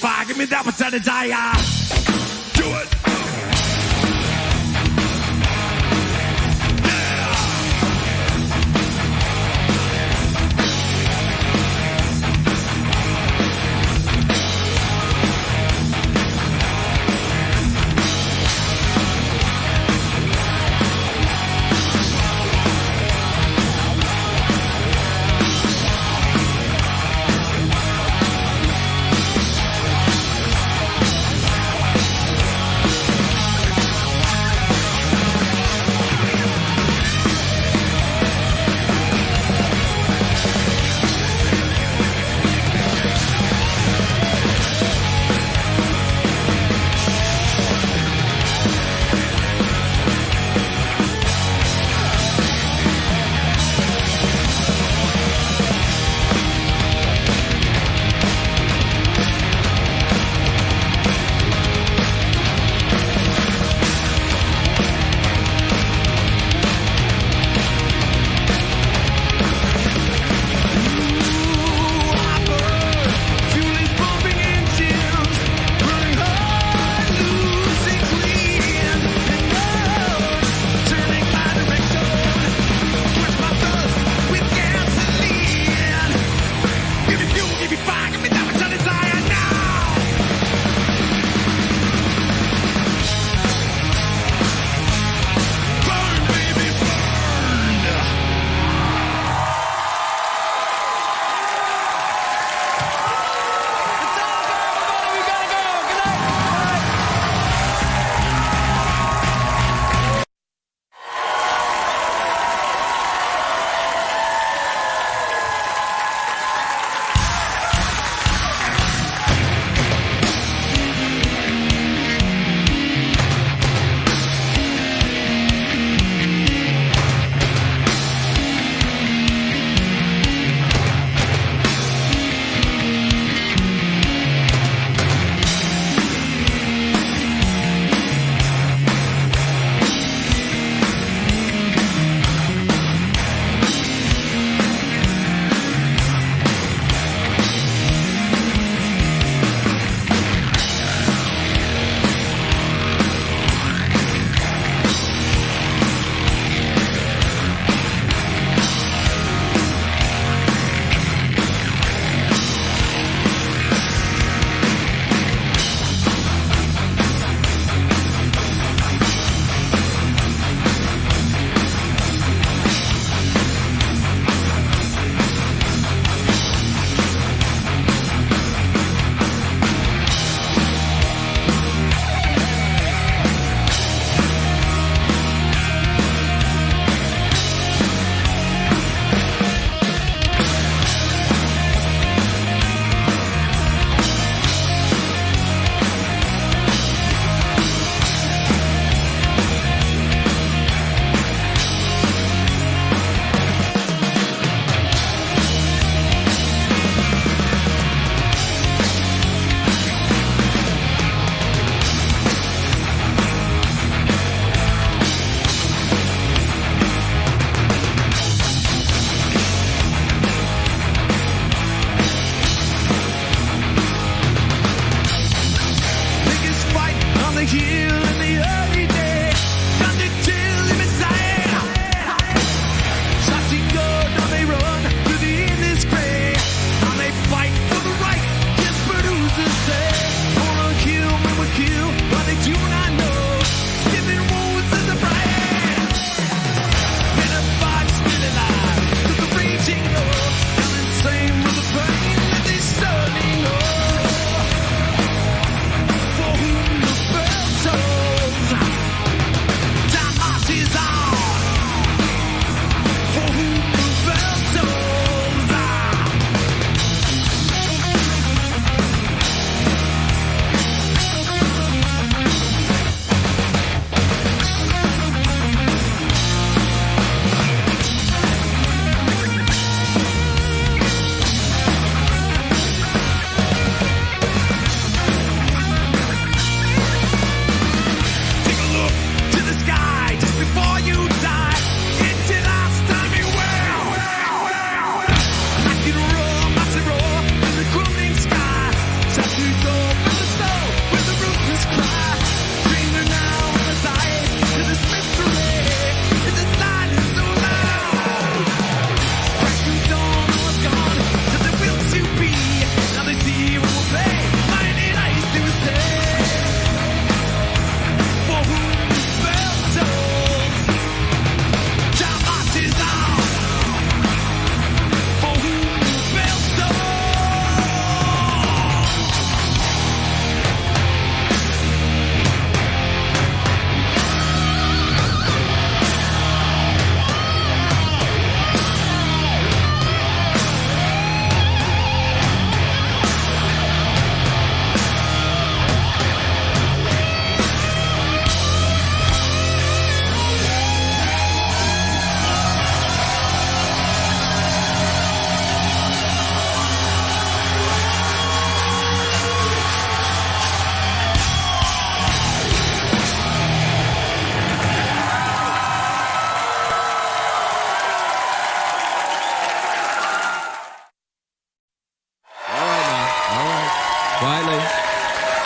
fire, give me that much of desire. Do it.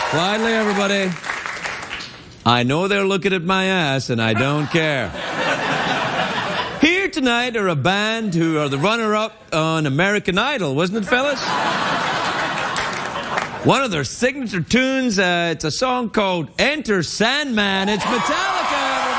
Quietly, everybody. I know they're looking at my ass, and I don't care. Here tonight are a band who are the runner-up on American Idol, wasn't it, fellas? One of their signature tunes, it's a song called Enter Sandman. It's Metallica, everybody.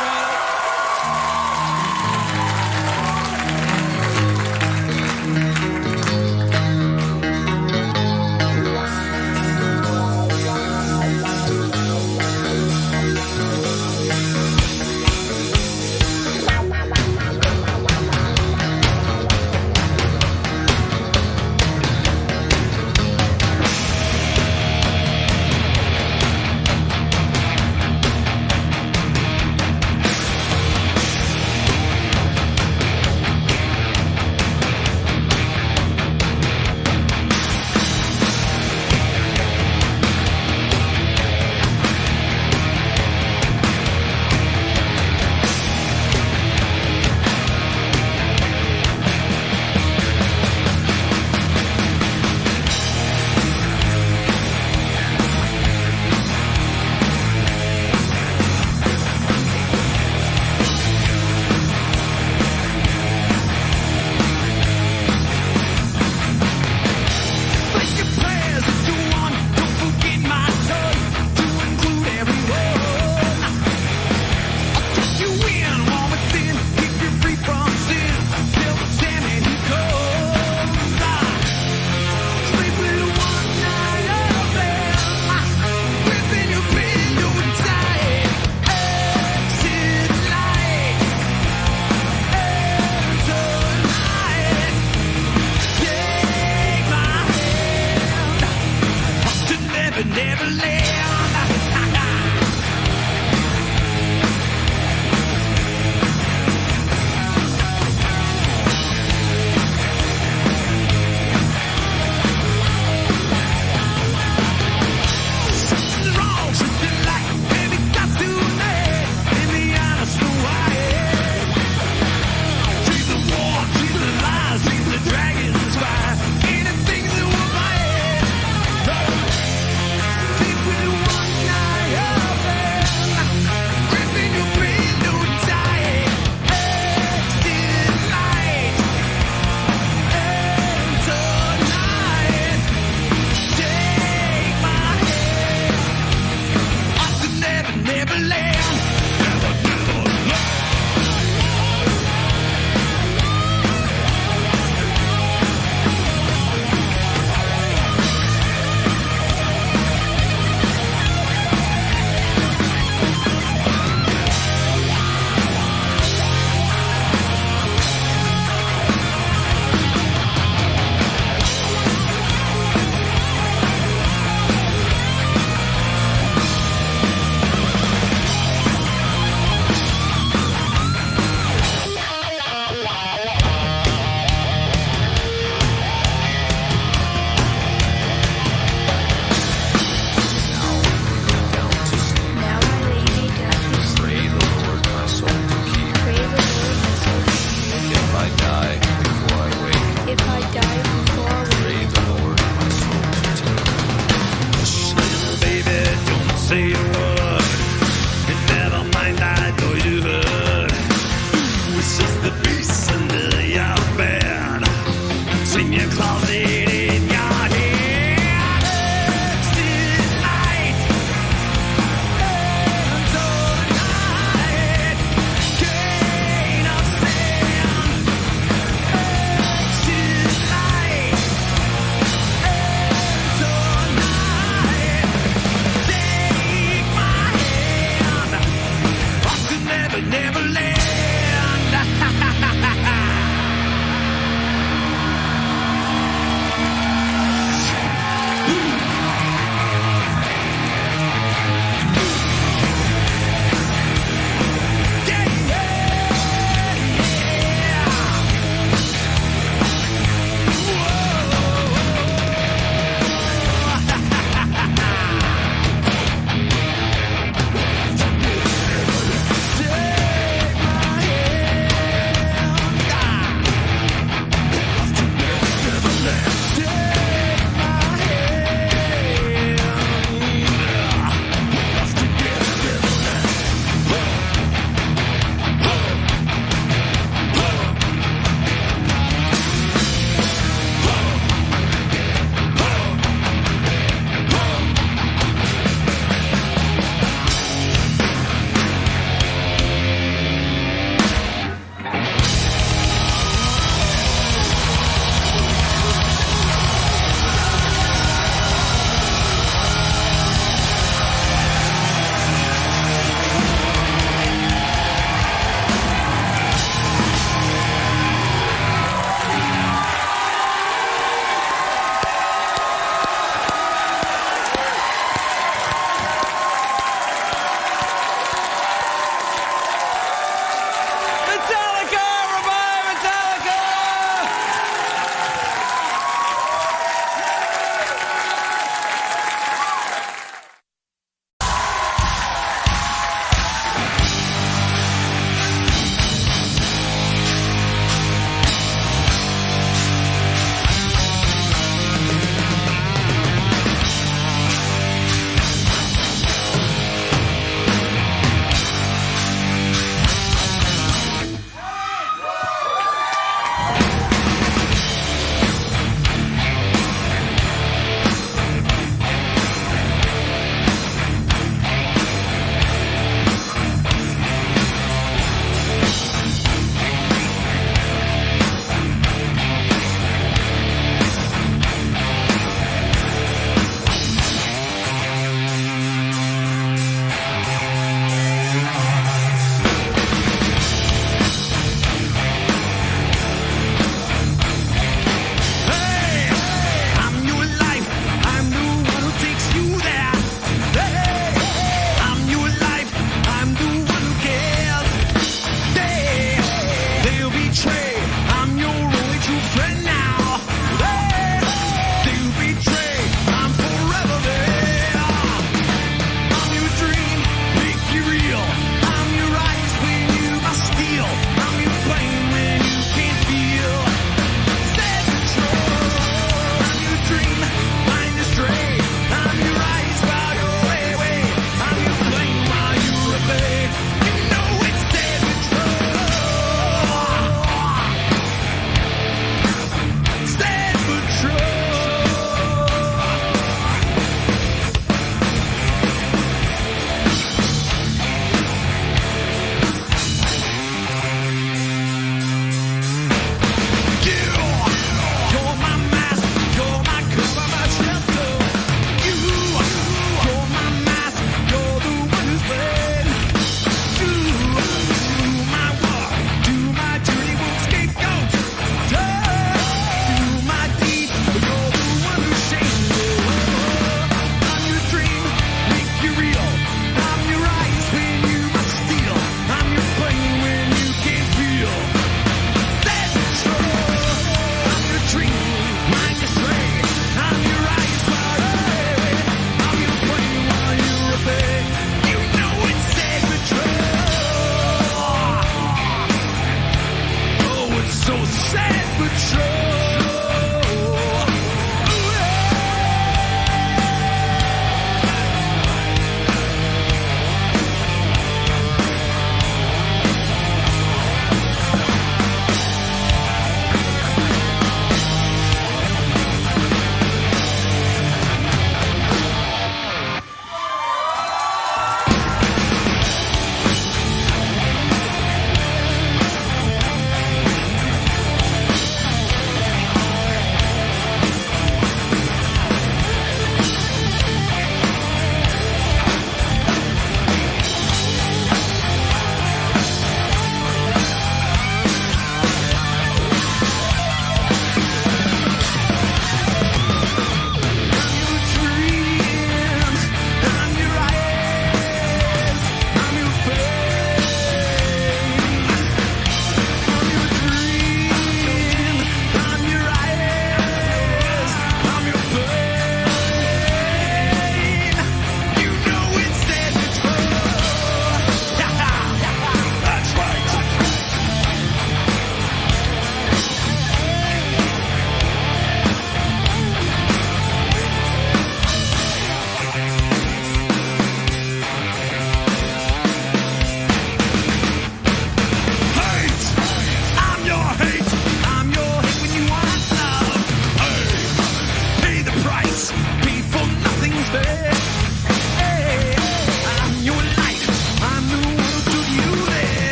Anything that will buy it.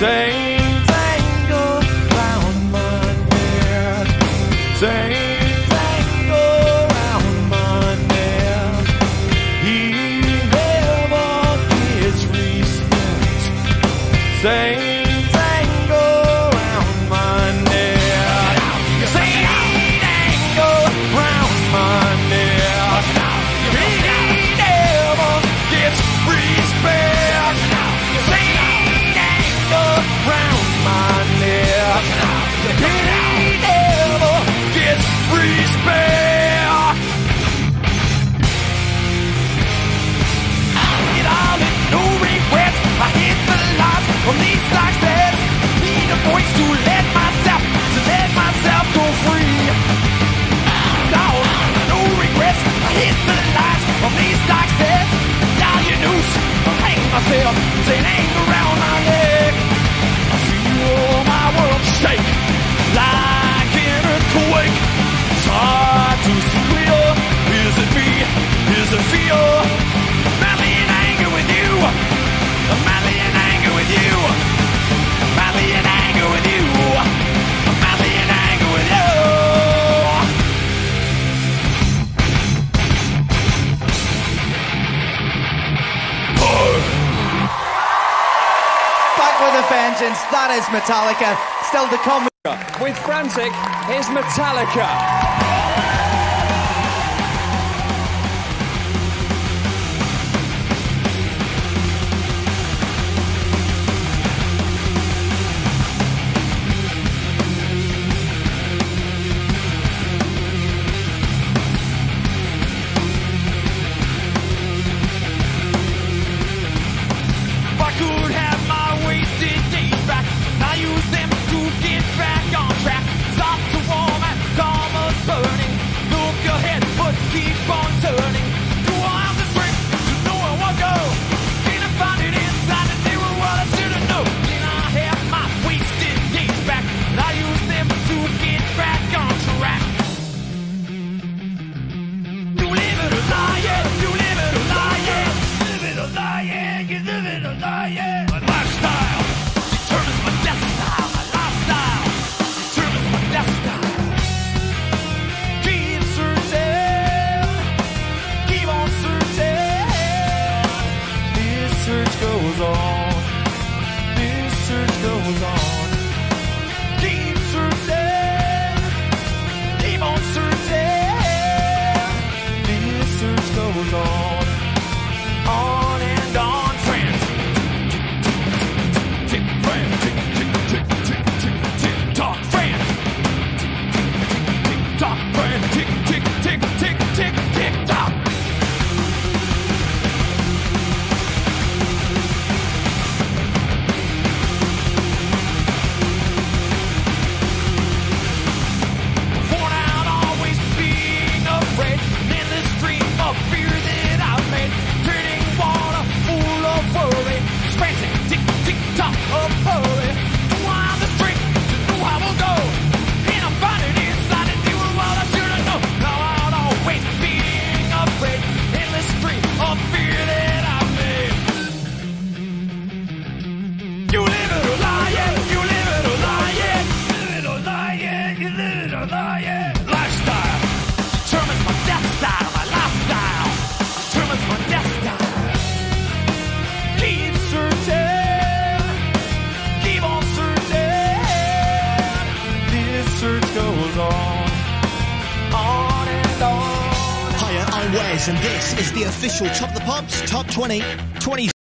Same tangle round my neck. Same tangle round my neck. He never gets respect. Same tangle round my neck. Same tangle round my neck. He never gets respect. Same tangle round my neck. He never gets respect. It all in no regrets. I hit the lights from these like that. Need a voice to let myself go free. Down, no regrets. I hit the lights from these like that. Down your noose, I hang myself, saying anger around my neck. I feel my world shake like an earthquake. It's hard to see clear. Is it me? Is it fear? Madly in anger with you. I'm madly in anger with you. Madly in anger with you. I'm madly in anger with you. Back with a vengeance, that is Metallica. Still to come. With Frantic, here's Metallica. If I could have my wasted days back, I use them to get back on track. Stop to warm and karma's burning. Look ahead, but keep on turning. Do I have the strength to know where I go? Can I find it inside to do what I should've known? Can I have my wasted days back? I use them to get back on track. You live it or die, yeah. You live it or die, yeah. Live it or die, yeah. You live it or die, yeah. My lifestyle determines my destiny. My lifestyle determines my destiny. Keep searching, keep on searching. This search goes on. This search goes on. Keep searching, keep on searching. This search goes on and on. Friends, tick, friends, tick, tick, tick, tick, tick, tick, tock, friends, tick, tock, friends, tick, tick, tick, tick, tick, tick, tock. Worn out, always being afraid. In the stream of fear that I've made, treading water full of worry. Frantic, tick, tick, tock of hurry. Do I have the strength to know how we'll go? Can I find it inside and do what I should've known? Now I'll always being afraid. In the stream of fear that I've made. You live it or die, yeah. You live it or die, yeah. Live it or die, yeah. You live it or die, yeah. Lifestyle determines my destiny. My lifestyle determines my destiny. Keep searching, keep on searching. This search goes on and on. Hiya, I'm Wes, and this is the official Top the Pops Top 20